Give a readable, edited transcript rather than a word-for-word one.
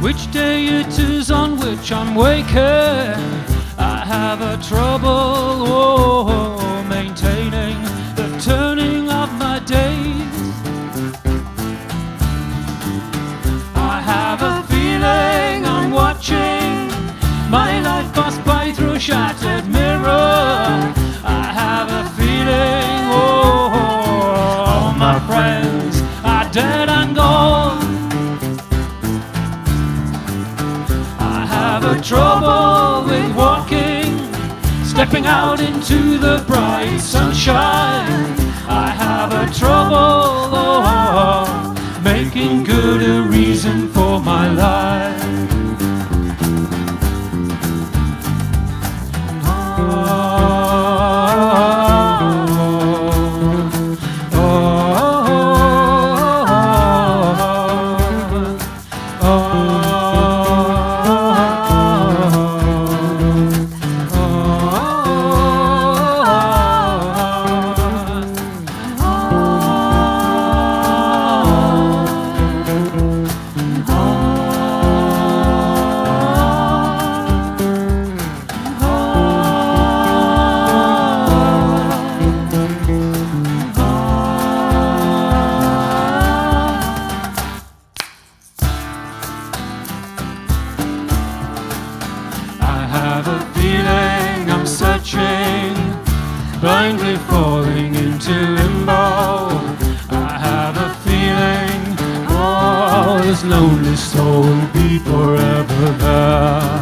which day it is on which I'm waking. I have a trouble maintaining the turning of my days. I have a feeling I'm watching my life pass by through a shattered mirror. I have a feeling, all my friends are dead and gone. I have a trouble with walking, stepping out into the bright sunshine. I have a trouble making good a reason for my life. I have a feeling I'm searching, blindly falling into limbo. I have a feeling, this lonely soul will be forever there.